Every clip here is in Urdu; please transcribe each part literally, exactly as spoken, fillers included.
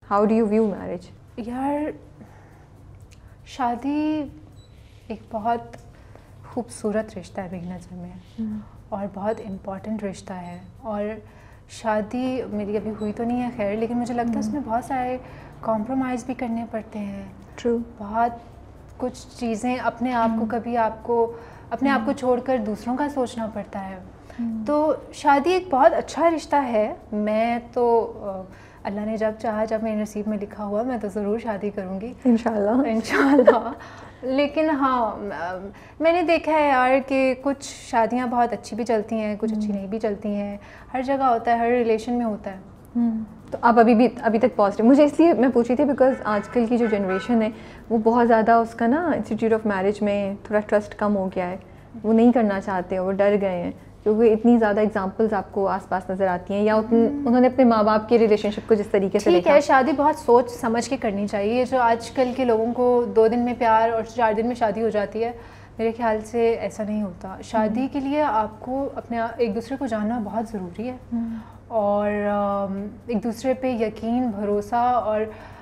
How do you view marriage? یار شادی ایک بہت خوبصورت رشتہ ہے میری نظر میں, اور بہت امپورٹنٹ رشتہ ہے. اور شادی میری ابھی ہوئی تو نہیں ہے خیر, لیکن مجھے لگتا ہے اس میں بہت سارے کمپرومائز بھی کرنے پڑتے ہیں. True. بہت کچھ چیزیں اپنے آپ کو کبھی آپ کو اپنے آپ کو چھوڑ کر دوسروں کا سوچنا پڑتا ہے. تو شادی ایک بہت اچھا رشتہ ہے. میں تو اللہ نے جب چاہا, جب میرے نصیب میں لکھا ہوا, میں تو ضرور شادی کروں گی انشاءاللہ انشاءاللہ. لیکن ہاں میں نے دیکھا ہے یار کہ کچھ شادیاں بہت اچھی بھی چلتی ہیں, کچھ اچھی نہیں بھی چلتی ہیں. ہر جگہ ہوتا ہے, ہر ریلیشن میں ہوتا ہے. تو آپ ابھی بھی ابھی تک پازیٹیو, مجھے اس لیے میں پوچھ رہی تھی بیکاز آج کل کی جو جنریشن ہے وہ بہت زیادہ اس کا نا انسٹیٹیوٹ آف میرج میں تھوڑا ٹرسٹ کم ہو گیا ہے. وہ نہیں کرنا چاہتے, وہ ڈر گئے ہیں کیونکہ اتنی زیادہ اگزامپلز آپ کو آس پاس نظر آتی ہیں, یا انہوں نے اپنے ماں باپ کی ریلیشن شپ کو جس طریقے سے ٹھیک ہے. شادی بہت سوچ سمجھ کے کرنی چاہیے. جو آج کل کے لوگوں کو دو دن میں پیار اور چار دن میں شادی ہو جاتی ہے, میرے خیال سے ایسا نہیں ہوتا. شادی کے لیے آپ کو اپنے ایک دوسرے کو جاننا بہت ضروری ہے, اور ایک دوسرے پہ یقین, بھروسہ, اور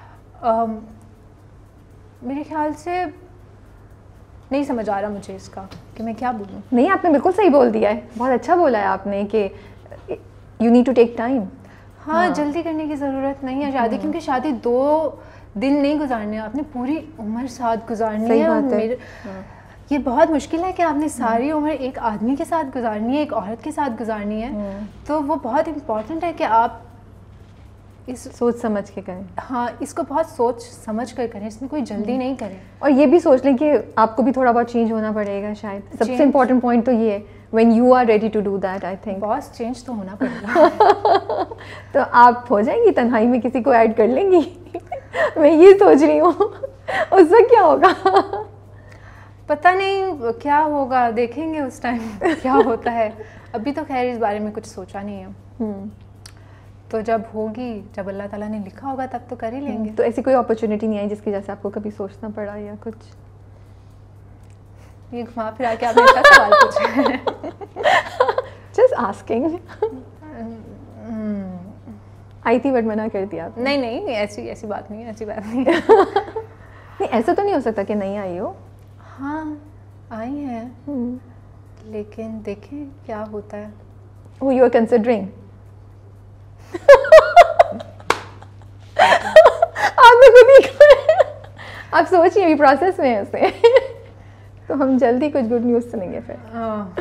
میرے خیال سے نہیں سمجھ آ رہا مجھے اس کا کہ میں کیا بولوں. نہیں, آپ نے بالکل صحیح بول دیا ہے, بہت اچھا بولا ہے آپ نے کہ you need to take time. ہاں, جلدی کرنے کی ضرورت نہیں ہے شادی, کیونکہ شادی دو دن نہیں گزارنے, آپ نے پوری عمر ساتھ گزارنی ہے. میرے یہ بہت مشکل ہے کہ آپ نے ساری عمر ایک آدمی کے ساتھ گزارنی ہے, ایک عورت کے ساتھ گزارنی ہے. تو وہ بہت امپورٹنٹ ہے کہ آپ اس سوچ سمجھ کے کریں. ہاں, اس کو بہت سوچ سمجھ کر کریں, اس میں کوئی جلدی نہیں کریں. اور یہ بھی سوچ لیں کہ آپ کو بھی تھوڑا بہت چینج ہونا پڑے گا شاید. سب سے امپورٹنٹ پوائنٹ تو یہ ہے when you are ready to do that, I think. Boss change تو ہونا پڑے گا. تو آپ ہو جائیں گی تنہائی میں, کسی کو ایڈ کر لیں گی؟ میں یہ سوچ رہی ہوں اس وقت کیا ہوگا. پتہ نہیں کیا ہوگا, دیکھیں گے اس ٹائم کیا ہوتا ہے. ابھی تو خیر اس بارے میں کچھ سوچا نہیں ہے, تو جب ہوگی, جب اللہ تعالیٰ نے لکھا ہوگا تب تو کر ہی لیں گے. تو ایسی کوئی اپرچونیٹی نہیں آئی جس کی وجہ سے آپ کو کبھی سوچنا پڑا یا کچھ؟ یہ گھما پھرا کے آپ نے ایسا سوال پوچھا ہے. Just asking. آئی تھی بٹ منع کر دیا آپ. نہیں نہیں, ایسی ایسی بات نہیں, ایسی بات نہیں. نہیں, ایسا تو نہیں ہو سکتا کہ نہیں آئی ہو. ہاں آئی ہیں, لیکن دیکھیں کیا ہوتا ہے. Who you are considering? آپ نے خود ہی آپ سوچیے, ابھی پروسیس میں ہے اسے. تو ہم جلدی کچھ گڈ نیوز سنیں گے پھر.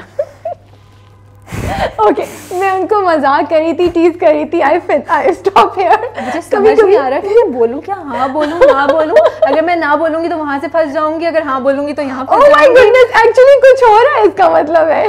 اوکے, میں ان کو مذاق کر رہی تھی, ٹیز کر رہی تھی. I I stop here. مجھے سمجھ نہیں آ رہا کہ میں بولوں کیا, ہاں بولوں نہ بولوں. اگر میں نہ بولوں گی تو وہاں سے پھنس جاؤں گی, اگر ہاں بولوں گی تو یہاں پھنس جاؤں گی. Oh my goodness, actually کچھ ہو رہا ہے, اس کا مطلب ہے.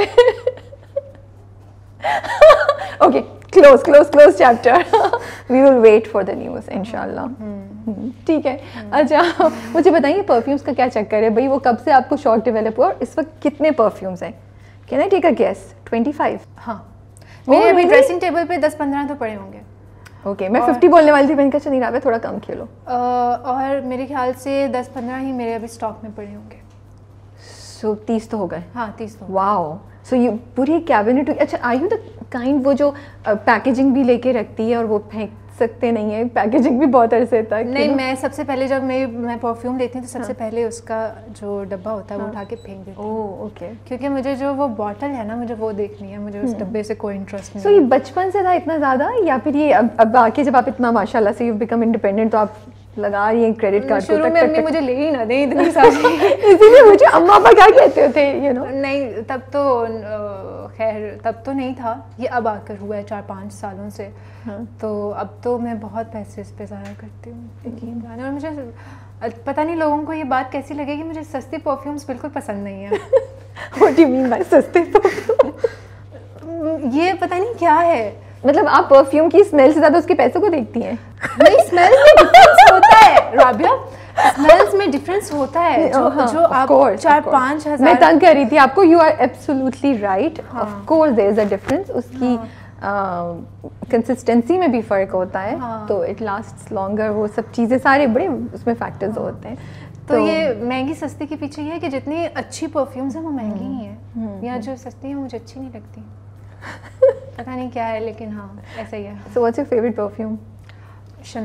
Okay, close close close chapter. We will wait for the news انشاءاللہ. ٹھیک ہے. اچھا مجھے بتائیے پرفیومس کا کیا چکر ہے بھائی, وہ کب سے آپ کو شوق ڈیولپ ہوا, اور اس وقت کتنے پرفیومس ہیں؟ Can I take a guess? twenty-five. ہاں, میرے ابھی ڈریسنگ ٹیبل پہ دس پندرہ تو پڑے ہوں گے. اوکے, میں ففٹی بولنے والی تھی, میں نے کہا چل نہیں, تھوڑا کم کھیلو. اور میرے خیال سے دس پندرہ ہی میرے ابھی اسٹاک میں پڑے ہوں گے. سو تیس تو ہو گئے. ہاں تیس تو. واو. سو یہ پوری کیبنٹ. اچھا, آئی یو دا کائنڈ وہ جو پیکیجنگ بھی لے کے رکھتی ہے اور وہ پھینک سکتے نہیں ہیں, پیکیجنگ بھی بہت عرصے تک. نہیں, میں سب سے پہلے جب میں میں پرفیوم لیتی ہوں تو سب سے پہلے اس کا جو ڈبہ ہوتا ہے وہ اٹھا کے پھینک دیتی ہوں. Oh okay. کیونکہ مجھے جو وہ باٹل ہے نا, مجھے وہ دیکھنی ہے, مجھے اس ڈبے سے کوئی انٹرسٹ نہیں. سو یہ بچپن سے تھا اتنا زیادہ, یا پھر یہ اب اب آ کے جب آپ اتنا ماشاء اللہ سے یو بیکم انڈیپینڈنٹ تو آپ لگا رہی ہیں کریڈٹ کارڈ؟ شروع میں امی مجھے لے ہی نہ دیں اتنی ساری, اسی لیے مجھے اما ابا کیا کہتے تھے یو نو. نہیں تب تو خیر تب تو نہیں تھا, یہ اب آ کر ہوا ہے چار پانچ سالوں سے. تو اب تو میں بہت پیسے اس پہ ضائع کرتی ہوں, یقین جانے. اور مجھے پتہ نہیں لوگوں کو یہ بات کیسی لگے گی, مجھے سستی پرفیومس بالکل پسند نہیں ہے. What do you mean by سستے پرفیوم؟ یہ پتہ نہیں کیا ہے, مطلب آپ پرفیوم کی اسمیل سے زیادہ اس کے پیسوں کو دیکھتی ہیں؟ نہیں, اسمیل میں ڈفرینس ہوتا ہے رابعہ, اسمیلس میں ڈفرینس ہوتا ہے. جو آپ چار پانچ ہزار, میں تنگ کر رہی تھی آپ کو. You are absolutely right, of course there is a difference. اس کی کنسسٹنسی میں بھی فرق ہوتا ہے, تو اٹ لاسٹس لانگر, وہ سب چیزیں سارے بڑے اس میں فیکٹرز ہوتے ہیں. تو یہ مہنگی سستی کے پیچھے یہ ہے کہ جتنی اچھی پرفیومز ہیں وہ مہنگی ہی ہیں, یا جو سستی ہیں مجھے اچھی نہیں لگتی. پتہ نہیں کیا ہے, لیکن ہاں ایسا ہی ہے. So what's your favourite perfume? Chanel.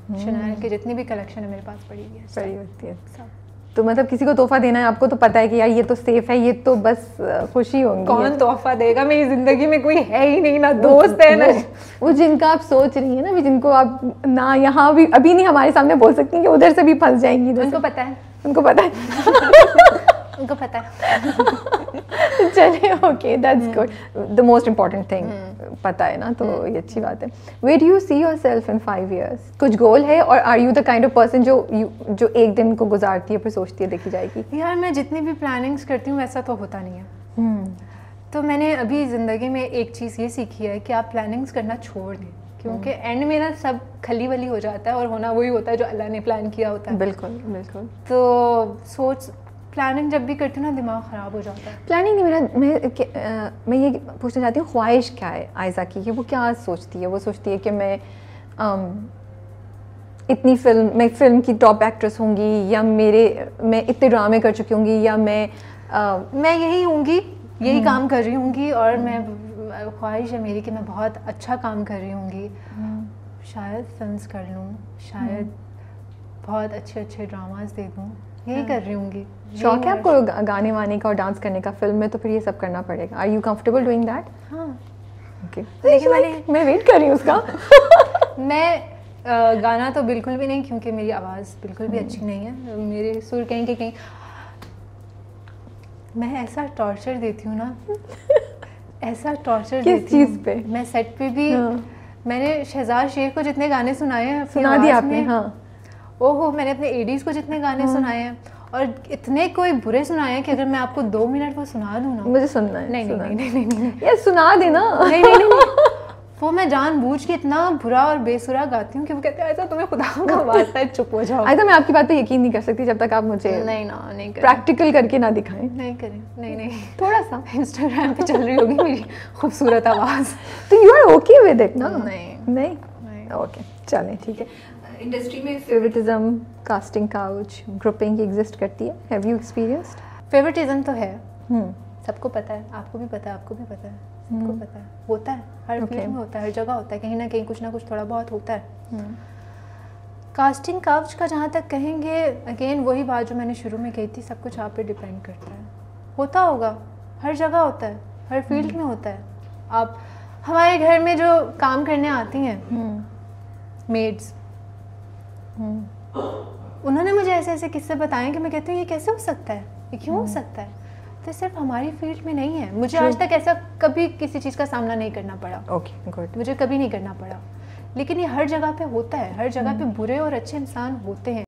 Chanel की जितनी भी कलेक्शन है मेरे पास पड़ी हुई है, पड़ी होती है सब। तो मतलब किसी को तोहफा देना है आपको तो पता है कि यार ये तो सेफ है, ये तो बस खुशी होंगी। कौन तोहफा देगा, मेरी जिंदगी में कोई है ही नहीं, ना दोस्त है ना वो जिनका आप सोच रही है ना, जिनको आप ना यहाँ भी अभी नहीं हमारे सामने बोल सकती कि उधर से भी फंस जाएंगी। उनको पता है, उनको पता है उनको पता है। चलिए okay, that's good, the most important thing पता है ना, तो ये अच्छी बात है। Where do you see yourself in five years? कुछ गोल है, और are you the kind of person जो जो एक दिन को गुजारती है फिर सोचती है देखी जाएगी? यार मैं जितनी भी प्लानिंग्स करती हूँ वैसा तो होता नहीं है। hmm. तो मैंने अभी ज़िंदगी में एक चीज़ ये सीखी है कि आप प्लानिंग्स करना छोड़ दें, क्योंकि एंड में ना सब खली वली हो जाता है और होना वही होता है जो अल्लाह ने प्लान किया होता है। बिल्कुल बिल्कुल। तो सोच प्लानिंग जब भी करती हूँ ना दिमाग ख़राब हो जाता है। प्लानिंग नहीं, मेरा मैं कि, आ, मैं ये पूछना चाहती हूँ ख्वाहिश क्या है आयज़ा की, कि वो क्या सोचती है? वो सोचती है कि मैं आम, इतनी फिल्म मैं फिल्म की टॉप एक्ट्रेस होंगी, या मेरे मैं इतने ड्रामे कर चुकी होंगी, या मैं आ, मैं यही होंगी, यही काम कर रही होंगी, और मैं ख्वाहिश है मेरी कि मैं बहुत अच्छा काम कर रही होंगी, शायद फिल्म्स कर लूँ, शायद बहुत अच्छे अच्छे ड्रामास दे दूँ, यही कर रही होंगी। शौक है आपको गाने वाने का और डांस करने का? फिल्म में तो फिर ये सब करना पड़ेगा। Are you comfortable doing that? हाँ ओके, लेकिन मैंने मैं वेट कर रही हूँ उसका। मैं आ, गाना तो बिल्कुल भी नहीं, क्योंकि मेरी आवाज़ बिल्कुल भी अच्छी नहीं है, मेरे सुर कहीं के कहीं मैं ऐसा टॉर्चर देती हूँ ना ऐसा टॉर्चर देती हूँ। किस चीज़ पे? मैं सेट पे भी मैंने शहजाद शेख को जितने गाने सुनाए हैं सुना दिया आपने? हाँ। ओहो, मैंने अपने एडीज़ को जितने गाने सुनाए हैं, और इतने कोई बुरे सुनाए हैं कि अगर मैं आपको दो मिनट वो सुना दूँ ना। मुझे सुनना है। नहीं सुना नहीं नहीं नहीं नहीं यार सुना देना। नहीं नहीं नहीं वो मैं जानबूझ के इतना बुरा और बेसुरा गाती हूँ कि वो कहते हैं ऐसा तुम्हें खुदा का वास्ता है चुप हो जाओ। ऐसा मैं आपकी बात पे यकीन नहीं कर सकती जब तक आप मुझे नहीं ना नहीं करें, प्रैक्टिकल करके ना दिखाएं। नहीं करें, नहीं नहीं थोड़ा सा इंस्टाग्राम पे चल रही होगी मेरी खूबसूरत आवाज़, तो you are okay with it ना? नहीं नहीं ओके चलें ठीक है। इंडस्ट्री में favouritism, casting couch, grouping exist करती है? Have you experienced? फेवरेटिज्म तो है, हम्म सबको पता है, आपको भी पता है, आपको भी पता है, सबको पता है, होता है, हर फील्ड में होता है, हर जगह होता है, कहीं ना कहीं कुछ ना कुछ थोड़ा बहुत होता है। कास्टिंग काउच का जहाँ तक कहेंगे, अगेन वही बात जो मैंने शुरू में कही थी, सब कुछ आप पे डिपेंड करता है। होता होगा, हर जगह होता है, हर फील्ड में होता है। आप हमारे घर में जो काम करने आती हैं मेड्स, उन्होंने मुझे ऐसे ऐसे किस्से बताए कि मैं कहती हूँ ये कैसे हो सकता है, ये क्यों हो सकता है? तो सिर्फ हमारी फील्ड में नहीं है, मुझे आज तक ऐसा कभी किसी चीज़ का सामना नहीं करना पड़ा। Okay good. मुझे कभी नहीं करना पड़ा, लेकिन ये हर जगह पे होता है, हर जगह पे बुरे और अच्छे इंसान होते हैं।